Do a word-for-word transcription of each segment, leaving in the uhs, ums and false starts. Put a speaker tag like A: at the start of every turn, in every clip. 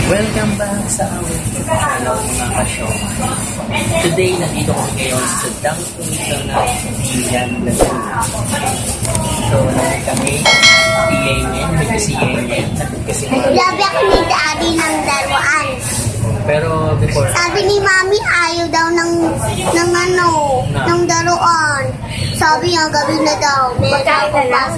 A: Welcome back sa aming channel, mga ka-show. Today, nandito ko ngayon sa Dunkin' Donuts, Ilan, Laguna. So, nandito kami, si Yenyen, nandito si Yenyen, nandito si Mami.
B: Labi ako ni Daddy ng laruan.
A: Pero before...
B: Sabi ni Mami, ayaw daw ng, ng ano,
A: na.
B: ng laruan. Sabi niya, gabi na daw. Meron ko pa.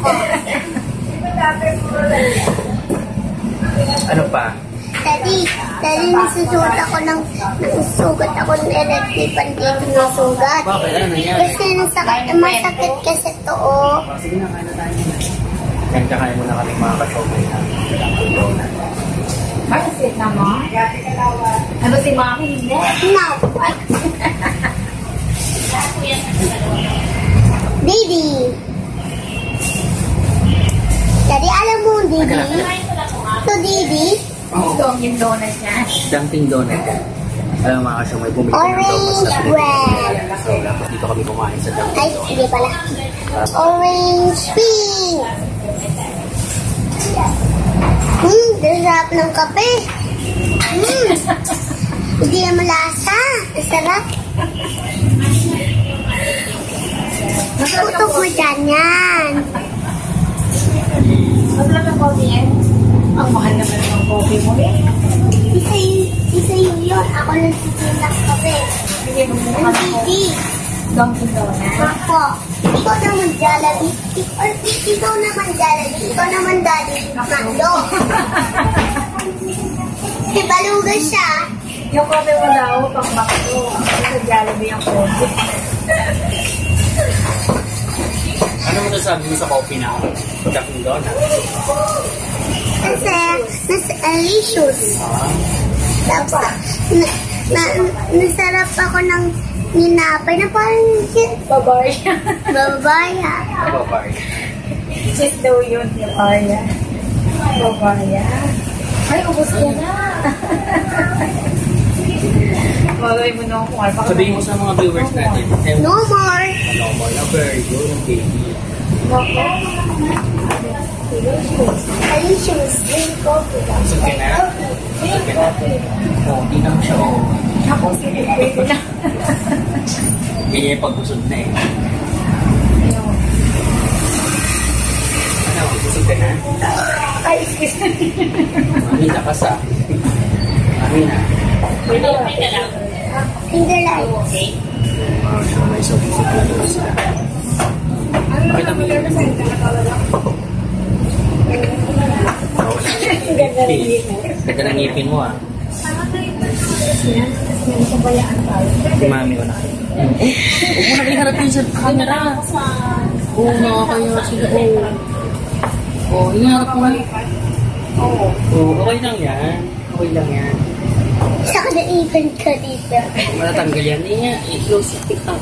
A: Ano pa?
B: Daddy, Daddy, nasusugat ako ng, nasusugat ako ng electripan dito ng sugat.
A: Bakit? Ano yan?
B: Kasi nasakit, masakit kasi to, oh.
A: Sige na, kain na tayo na. Kaya kakain muna kami mga ka-show na Dunkin' Donuts.
C: Bakit na mo? Ano si Mami? Hindi.
B: No. Didi. Daddy, alam mo, Didi? Ito, Didi?
C: Ito ang yung donut niya.
A: Dunkin' Donuts. Alam mo mga ka-show, may bumili
B: Orange
A: ng donuts na
B: red.
A: So, dapat dito kami kumain sa Dunkin'
B: Ay,
A: Donuts.
B: hindi pala. Orange pink. Hmm, sarap ng kape. Hmm, hindi na malasa. Sarap. Tutok mo dyan yan.
C: Masarap ang coffee eh. Ang mahal naman ng coffee mo eh.
B: Isa yun, isa yun yun. Ako nagsisilak kape.
C: Sige, bumukha
B: Ang
C: ng coffee.
B: Didi.
C: Dunkin' Donuts.
B: Ako. Ikaw naman Jollibee. Or ikaw naman Jollibee. Ikaw naman Daddy. Mando. Si Baluga siya.
C: Yung coffee mo daw, pang bakto. Sa Jollibee ang coffee.
A: Ano mo nasabi mo sa coffee na Dunkin' Donuts?
B: Kasi, nas delicious.
A: Ah,
B: Tapos, na, na, nasarap ako ng ninapay na parang
C: Bavaria.
B: babaya.
A: Bye-bye.
C: Cheese daw yun, yung Arya. Bavaria. Ay, ubos ka na. Bagay mo na kung ano.
A: Sabihin mo sa mga viewers natin. eh,
B: No more.
A: Ano mo na very good, baby.
B: Delicious. Drink coffee.
A: Busog ka na? Busog ka na? Oo, di naman siya oo.
C: Ako, sinipin ko na.
A: Ganyan yung pagbusog na eh. Ano, busog ka na?
C: Ay, excuse me.
A: Mami na ka sa. Mami na.
B: Finger light.
A: Wow, siya may so busog na doon sila. Bakit ang bilang na
C: Ganda rin dito.
A: Ganda ng ngipin mo ah.
C: May kabayaan tayo.
A: Si Mami ko na. Eh, huwag mo na kayo harapin sa camera. Oo, nakakaya sila. Oo. Oo, inaharap mo.
C: Oo.
A: Oo, okay lang yan. Okay lang yan.
B: Saka na-even ka dito.
A: Matatanggal yan. Hindi nga, i-close yung TikTok.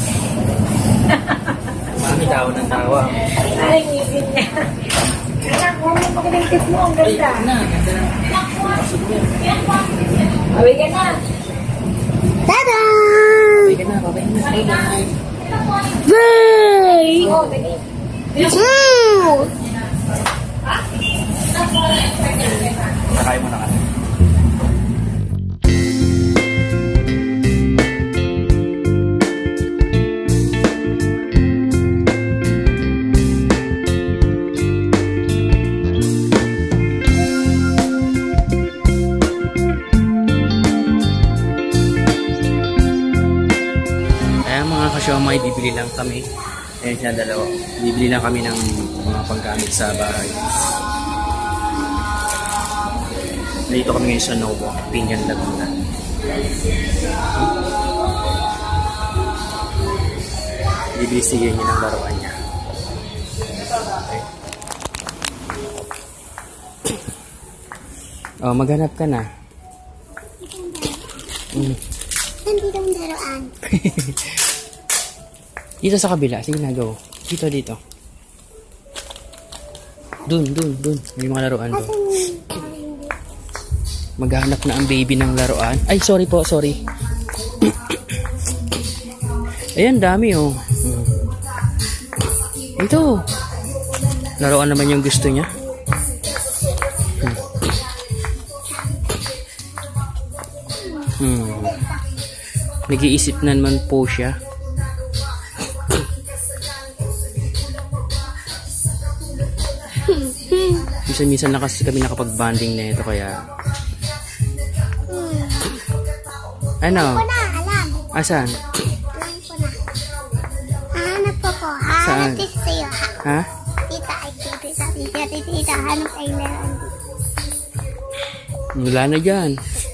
A: Mami, tawa ng tawa.
C: Ay, ngipin niya. Anak, huwag mo pagkaligtip mo. Ang
A: Ay,
C: ganda.
A: na, ganda na. Pasok mo.
C: Away ka na.
B: Tada!
A: Babay ka na, babay na. Bye-bye.
B: Bye!
C: Oo, dali.
B: Mm.
A: Sakay mo na ka. May bibili lang kami. Ayan siya, dalawa. Bibili lang kami ng mga panggamit sa bahay. Dito kami ngayon sa Novo, Pinyan, Laguna. Bibili siya niya ng laruan niya. Okay. Oh, maghanap ka na. Mm.
B: Nandito ang laruan.
A: Dito sa kabila. Sige na, go. Dito, dito. Dun, dun, dun. May mga laruan doon. Maghanap na ang baby ng laruan. Ay, sorry po, sorry. Ayan, dami oh. Ito. Laruan naman yung gusto niya. Hmm. Hmm. Nag-iisip na naman po siya. Minsan-minsan na kasi kami nakapag-banding na ito kaya. Ano?
B: Alam ko na, alam.
A: Asan?
B: Alam ko na. Hahanap ko ko.
A: Saan?
B: Hahanap din sa'yo. Ha?
A: Ha?
B: Tita, ay tita, sabi niya, tita, tita, hanap ay meron.
A: Wala na dyan.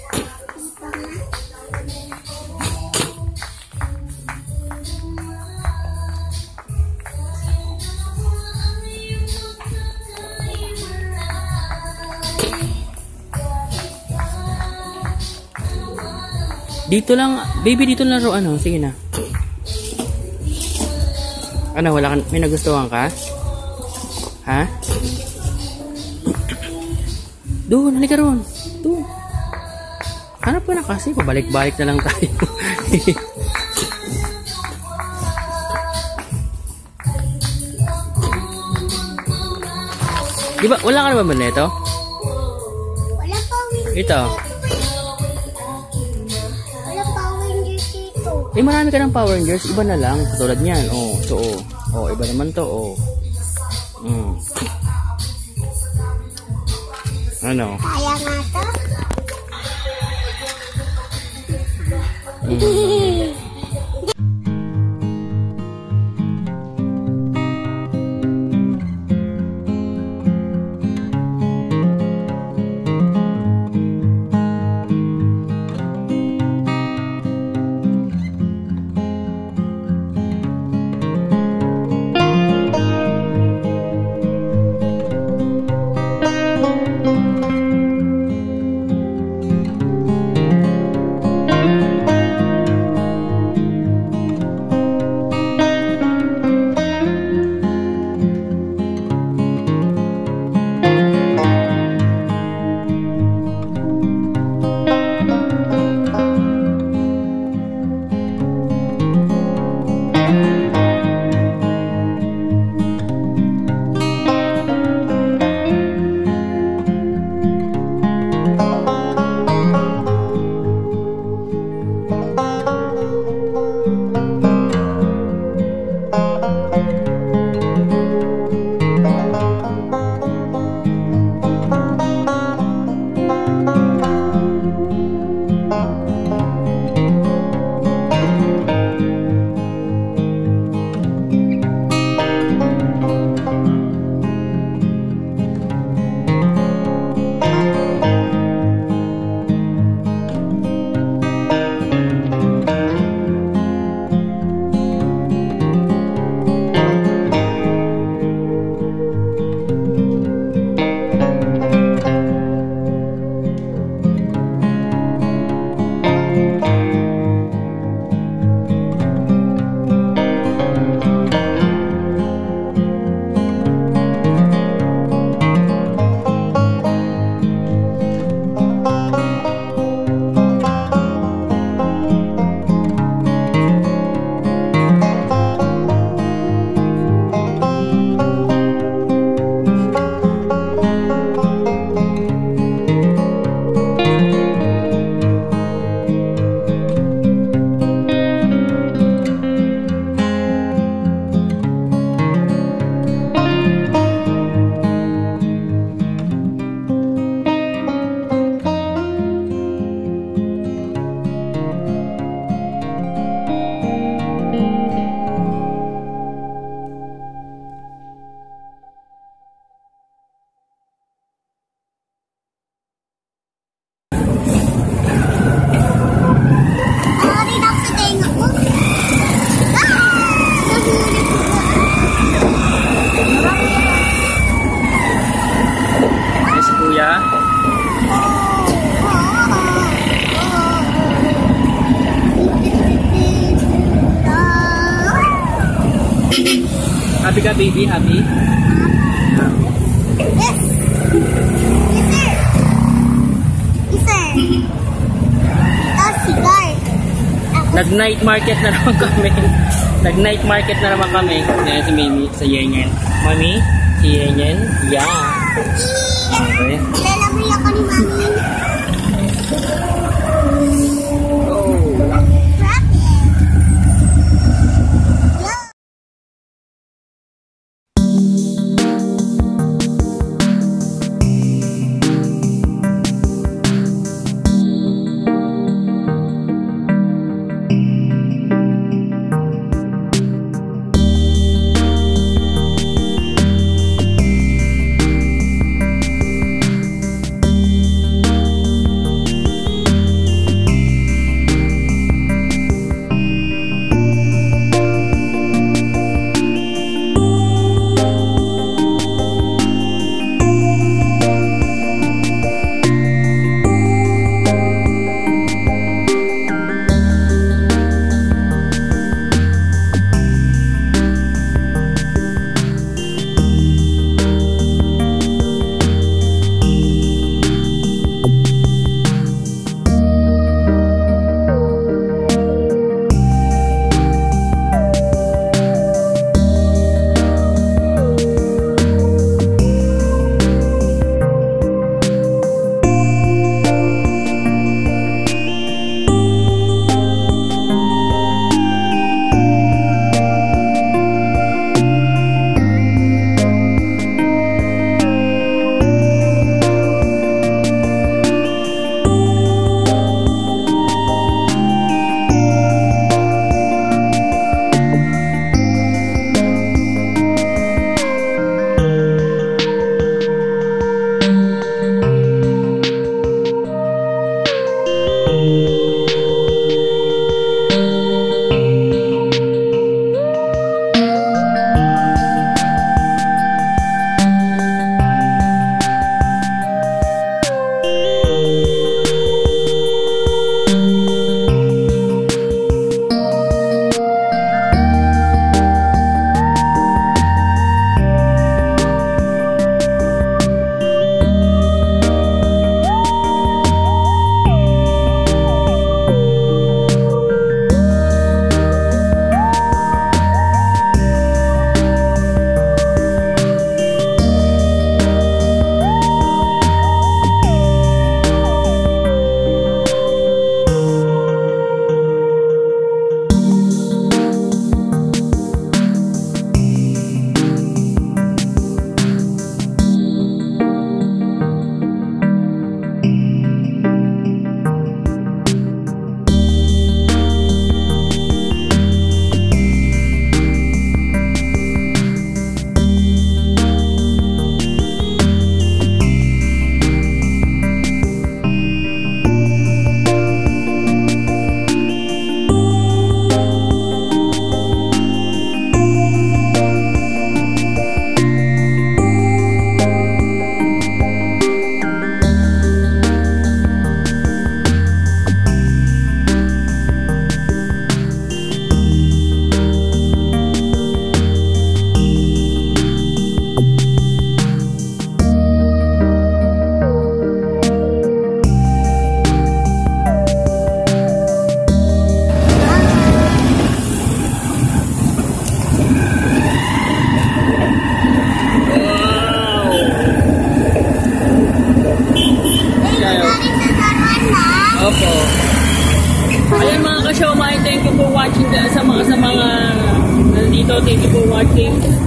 A: Dito lang, baby, dito lang ro, ano, sige na. Ano, wala ka, may nagustuhan ka? Ha? Doon, halika ron. Doon. Hanap ka na kasi, pabalik-balik na lang tayo. Diba, wala ka naman ba nito?
B: Wala pa,
A: Ito.
B: wala pa Rangers dito.
A: Eh, marami ka ng Power Rangers. Iba na lang. Katulad niyan. Oh, so, oh. Oh, iba naman to. Oh. Mm. Ano?
B: Kaya nga to.
A: Mm. Happy ka, baby? Happy?
B: Yes! Yes, sir! Yes, sir! Ito, cigar.
A: Nag-night market na naman kami. Nag-night market na naman kami. Yan si Mimi sa Yenyen. Mami? Si Yenyen? Yeah. Okay.
B: Lalamoy ako ni Mami.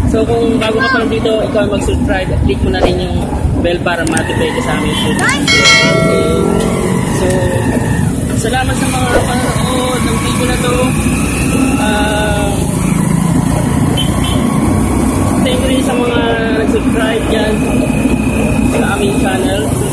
A: So kung bago ka pa lang dito, ikaw ay mag-subscribe, click mo na rin yung bell para ma-notify ka sa aming video. Okay. So, salamat sa mga panonood ng video na to. Uh, thank you rin sa mga nag-subscribe dyan sa aming channel.